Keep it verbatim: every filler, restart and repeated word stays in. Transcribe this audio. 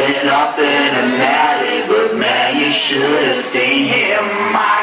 Up in an alley, but man, you should have seen him. I